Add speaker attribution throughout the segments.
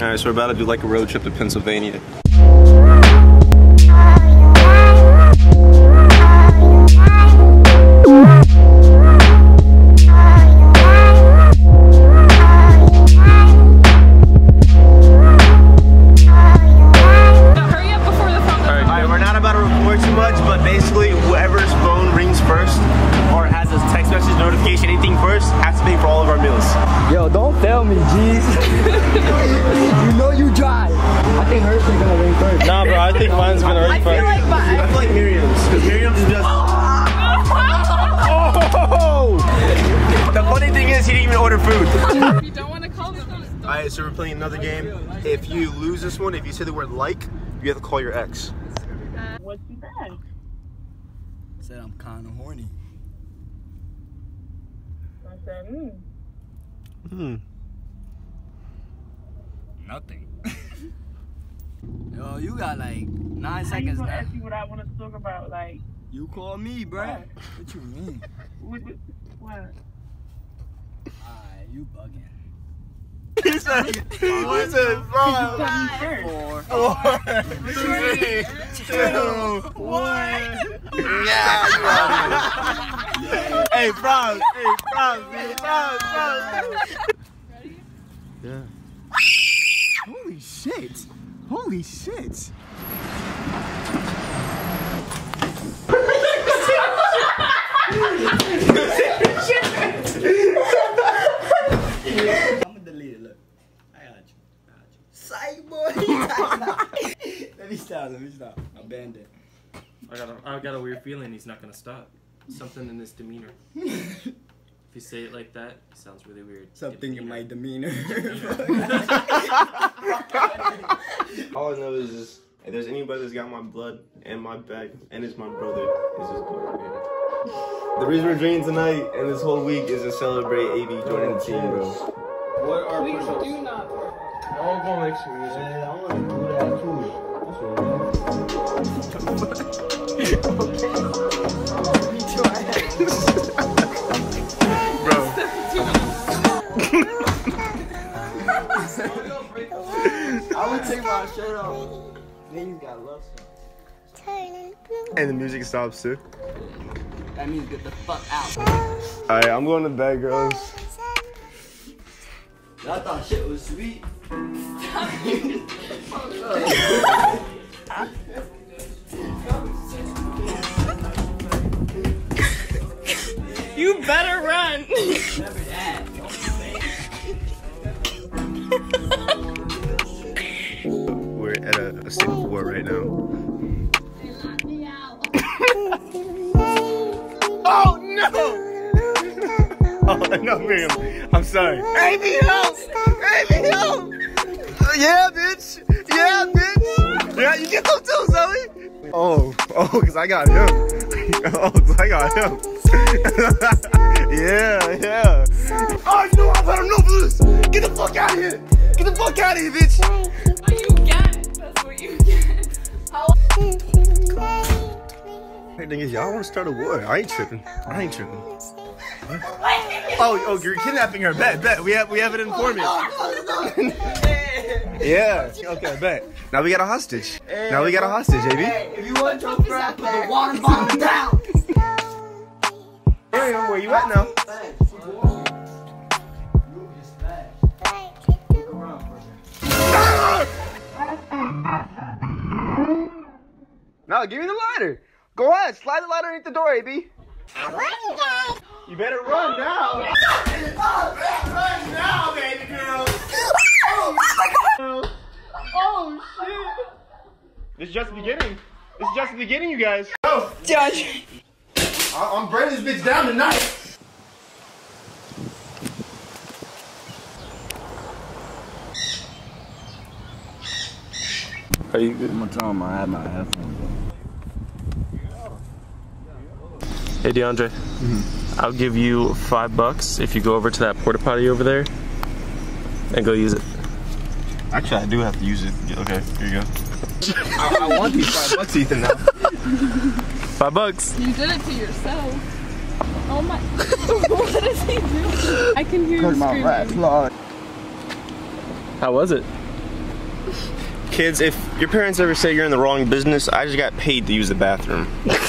Speaker 1: Alright, so we're about to do like a road trip to Pennsylvania.
Speaker 2: Yo, don't fail me, jeez. You know you drive. I think hers is gonna ring first.
Speaker 1: Nah, bro, I think mine's gonna ring first.
Speaker 3: I feel like Miriam's, because Miriam's is just. Oh! The funny thing is, he didn't even order food.
Speaker 4: You don't want to call them.
Speaker 1: Alright, so we're playing another game. If you lose this one, if you say the word like, you have to call your ex.
Speaker 4: What you said?
Speaker 2: Said I'm kind of horny.
Speaker 4: I said,
Speaker 2: Nothing. Yo, you got like 9 seconds
Speaker 4: now.
Speaker 2: now.
Speaker 4: Ask you what I want to talk about, like.
Speaker 2: You call me, bruh. What you mean?
Speaker 4: What?
Speaker 2: Alright, you bugging.
Speaker 1: He said 5, 4, 3, 2, 1. Yeah, you out here. Hey, bro.
Speaker 4: Ready?
Speaker 1: Yeah.
Speaker 2: Holy shit. Holy shit. I'm gonna delete it, look. I got you. Psych, boy. Let me stop. I banned it.
Speaker 5: I got a weird feeling he's not gonna stop. Something in his demeanor. If you say it like that, it sounds really weird.
Speaker 2: Something in my demeanor.
Speaker 1: All I know is this, if there's anybody that's got my blood and my back, and it's my brother, it's just good right here. The reason we're drinking tonight and this whole week is to celebrate AV joining the team, bro.
Speaker 5: What are
Speaker 4: Please
Speaker 5: push-ups?
Speaker 4: do not.
Speaker 5: I'll go make some music.
Speaker 2: I want to do that too.
Speaker 1: Bro.
Speaker 2: I would take my shirt off. Niggas got love songs.
Speaker 1: And the music stops too.
Speaker 2: That means get the fuck out.
Speaker 1: Alright, I'm going to bed, girls.
Speaker 2: I thought shit was sweet.
Speaker 4: You better run.
Speaker 1: We're at a state of war right now. Oh no! Oh no, Miriam. I'm sorry. Amy, help! Amy, help! Yeah, bitch! Yeah, bitch! Yeah, you get them too, Zoe! Oh, because I got him. Oh, 'cause I got him. Yeah. Oh, you know I let him know for this! Get the fuck out of here! Get the fuck out of here, bitch!
Speaker 4: What you get? That's what you get.
Speaker 1: Hey, thing is, y'all want to start a war? I ain't tripping. Oh, you're kidnapping her. Bet. We have an informant. Yeah. Okay, bet. Now we got a hostage. AB.
Speaker 2: Hey, if you want your friend, put the water bottle down.
Speaker 1: Miriam, where you at now? No, give me the lighter. Go ahead, slide the lighter underneath the door, AB. You better run now. Run now, baby girl. Oh shit. This is just the beginning. You guys. Go.
Speaker 4: Judge.
Speaker 1: I'm burning this bitch down tonight. Are you good?
Speaker 2: I'm gonna tell him I have my headphones on.
Speaker 5: Hey DeAndre, I'll give you $5 if you go over to that porta potty over there and go use it.
Speaker 1: Actually, I do have to use it. Okay, here you go. I want these $5, Ethan. Now.
Speaker 5: $5.
Speaker 4: You did it to yourself. Oh my. What is he doing? I can hear you screaming.
Speaker 5: How was it?
Speaker 1: Kids, if your parents ever say you're in the wrong business, I just got paid to use the bathroom.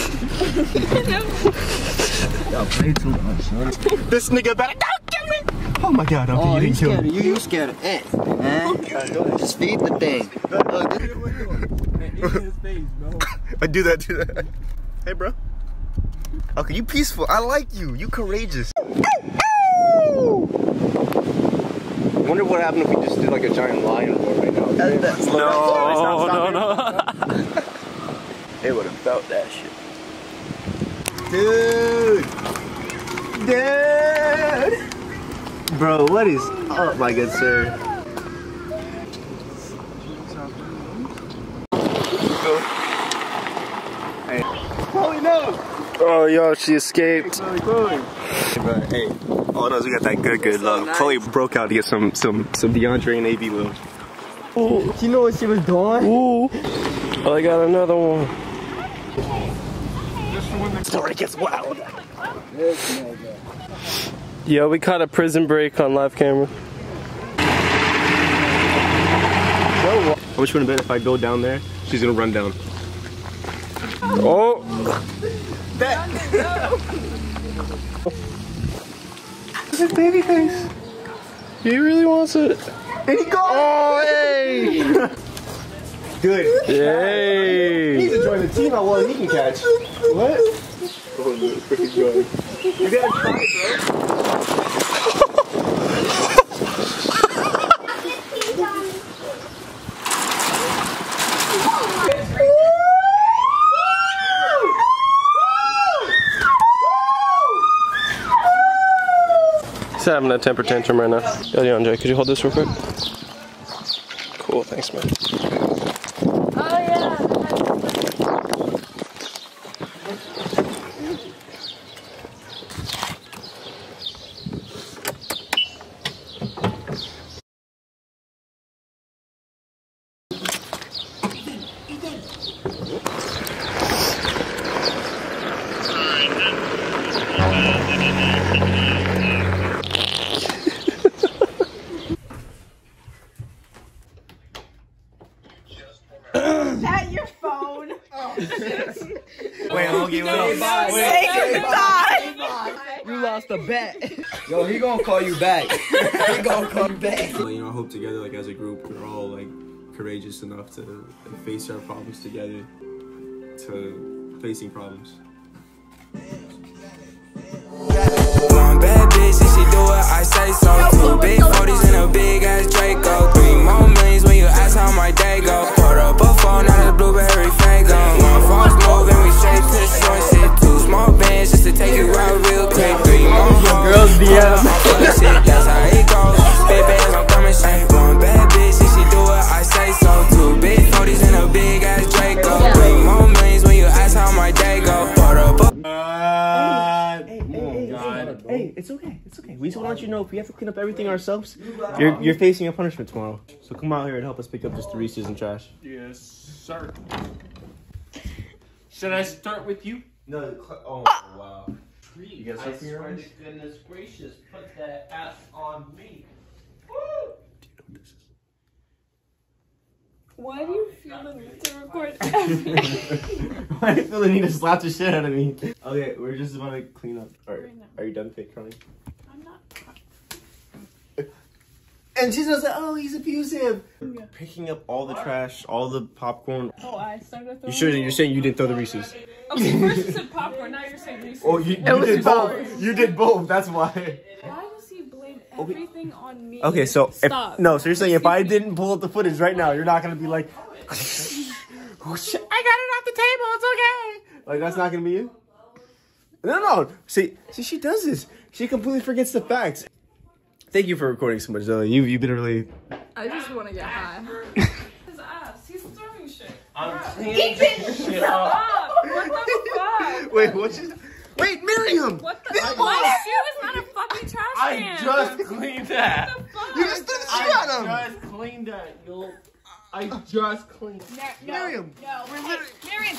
Speaker 2: Y'all play too much, son.
Speaker 1: This nigga better don't kill me! Oh my god, I'm being killed.
Speaker 2: You scared of ants, man. Just feed the thing.
Speaker 1: I do that. Hey, bro. Okay, you peaceful. I like you. You courageous. I wonder what happened if we just did like a giant lion roar right now.
Speaker 5: No.
Speaker 1: They would have felt that shit. Dude! Bro, what is up, my good sir? Hey. Chloe, no! Oh, yo, she escaped. Hey, Chloe. Hey, all those, we got that good love. Nice. Chloe broke out to get some DeAndre and AB love.
Speaker 2: Ooh, you know what she was doing?
Speaker 5: Ooh. Oh, I got another one.
Speaker 1: Story gets wild.
Speaker 5: Yo, we caught a prison break on live camera.
Speaker 1: How much would it bet if I go down there? She's gonna run down.
Speaker 5: Oh!
Speaker 1: His baby face.
Speaker 5: He really wants it.
Speaker 1: And he goes! Oh, hey! Good.
Speaker 5: Yay!
Speaker 1: He's enjoying the team. I want he can catch. What? Oh, no, freaking going. You gotta try it, bro.
Speaker 5: He's having a temper tantrum right now. Yo, DeAndre, could you hold this real quick? Cool, thanks, man.
Speaker 4: Oh yeah. At your phone.
Speaker 1: Wait, okay, wait.
Speaker 4: Say goodbye.
Speaker 2: You lost a bet. Yo, he gonna call you back. He gonna call you back.
Speaker 6: You know, I hope together, like as a group, we're all like courageous enough to like, face our problems together, to facing problems.
Speaker 7: One bad bitch, if she do it, I say so. 2 big 40s and a big ass Draco. 3 more millions when you ask how my day go. Put up a phone, now the blueberry fango. 1 false move and we straight to the short shit. 2 small bands just to take you out real quick. 3 more girls DM. That's how it goes. Spit bands, I'm coming straight. 1 bad bitch, if she do it, I say so. 2 big 40s and a big ass Draco. 3 more millions when you ask how my day go. Put up a
Speaker 1: Hey, it's okay. It's okay. We just want to let you know if we have to clean up everything ourselves, you're facing a punishment tomorrow. So come out here and help us pick up just the Reese's and trash.
Speaker 5: Yes, sir. Should I start with you?
Speaker 1: No. Oh wow. You guys
Speaker 8: I swear to goodness gracious, put that ass on me. Woo!
Speaker 4: Why do you feel the need to record everything?
Speaker 1: Why do you feel the need to slap the shit out of me? Okay, we're just about to clean up. Alright, are you done fake crying?
Speaker 4: I'm not.
Speaker 1: And she says, "Oh, he's abusive."
Speaker 4: Yeah.
Speaker 1: Picking up all the trash, all the popcorn.
Speaker 4: Oh, I started throwing.
Speaker 1: You're saying you didn't throw the Reese's.
Speaker 4: Okay, first you said popcorn, now you're saying Reese's.
Speaker 1: Oh, you did both. You did both. That's why.
Speaker 4: Why does he blame everything on me?
Speaker 1: Okay, so
Speaker 4: Stop.
Speaker 1: so you're saying if I didn't pull up the footage right now, you're not gonna be like, "Oh shit, I got it off the table. It's okay." Like that's not gonna be you. No. See, she does this. She completely forgets the facts. Thank you for recording so much, Zoe. You've been really.
Speaker 4: I just want to get high. His ass. He's throwing shit.
Speaker 5: I'm cleaning shit up.
Speaker 4: What the fuck?
Speaker 1: Wait, what's his? Wait, Miriam!
Speaker 4: What the? My shoe is not a fucking trash
Speaker 5: I
Speaker 4: can.
Speaker 5: just cleaned that.
Speaker 4: What the fuck?
Speaker 1: You just threw the shoe at him!
Speaker 5: I just cleaned that, yo. I just cleaned that.
Speaker 1: Miriam!
Speaker 4: No. Miriam.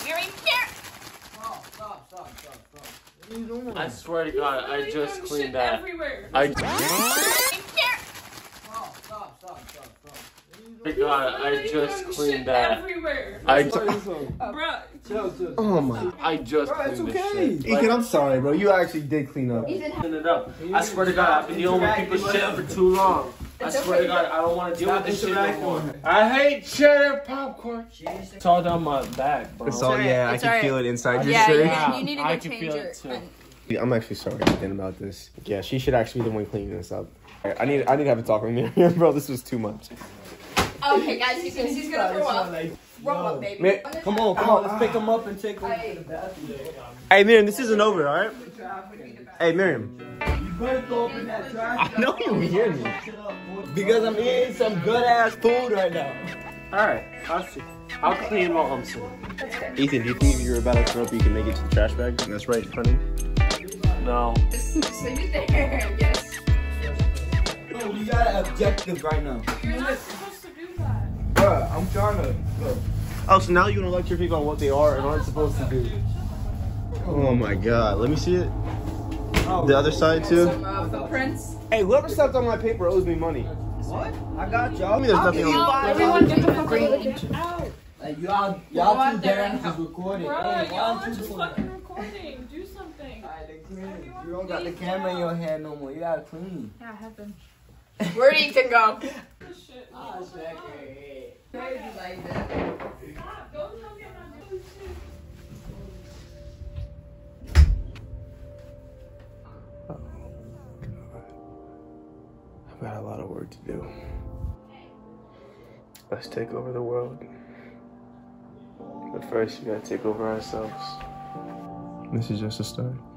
Speaker 5: I swear to God, I just
Speaker 4: Shit
Speaker 5: cleaned that.
Speaker 4: everywhere.
Speaker 5: I.
Speaker 2: Stop.
Speaker 5: God, I just cleaned that.
Speaker 4: Everywhere.
Speaker 1: Oh my.
Speaker 5: I just cleaned this shit.
Speaker 1: Ethan, I'm sorry, bro. You actually did clean up.
Speaker 5: Clean it up. I swear to God, I've been dealing with people's shit for too long. I swear to God, I don't want to deal with this shit no more. I hate cheddar popcorn. It's all down my back, bro.
Speaker 1: It's all, yeah, I can feel it inside your
Speaker 4: Yeah,
Speaker 1: shirt.
Speaker 4: you need to go change your.
Speaker 1: I'm actually sorry again about this. Yeah, she should actually be the one cleaning this up. I need to have a talk with Miriam, bro. This was too much.
Speaker 4: Okay, guys, he's gonna throw up. Throw up, baby.
Speaker 1: Come on,
Speaker 2: Let's pick him up and take him to the bathroom.
Speaker 1: Hey, Miriam, this isn't over, all right? Hey, Miriam.
Speaker 2: You better throw up in that trash.
Speaker 1: I know you hear me.
Speaker 2: Because I'm eating some good ass food right now.
Speaker 5: Alright, I'll clean while I'm sitting.
Speaker 1: Ethan, do you think if you're about to throw up, you can make it to the trash bag? That's right, honey.
Speaker 5: No.
Speaker 4: Just leave it there, I guess.
Speaker 2: No, you got an objective right now.
Speaker 4: You're not supposed to do that.
Speaker 2: Bruh, I'm trying to.
Speaker 1: Oh, so now you want to lecture people on what they are and aren't supposed to do. Oh my god, let me see it. The other side too.
Speaker 4: Some footprints.
Speaker 1: Hey, whoever stepped on my paper owes me money.
Speaker 2: What? I got y'all.
Speaker 1: Tell me there's nothing on
Speaker 4: Everyone get the fucking out.
Speaker 2: Like, y'all too damn just recording.
Speaker 4: Bro,
Speaker 2: Hey,
Speaker 4: y'all
Speaker 2: why
Speaker 4: are
Speaker 2: don't
Speaker 4: just
Speaker 2: you
Speaker 4: fucking recording. Do something.
Speaker 2: You don't got the camera in your hand no more. You gotta clean.
Speaker 4: Yeah, I have been. Where'd Ethan go?
Speaker 2: Like
Speaker 4: that.
Speaker 2: that.
Speaker 4: Don't tell me I'm not doing shit.
Speaker 1: I've got a lot of work to do. Let's take over the world. But first, we gotta take over ourselves. This is just a start.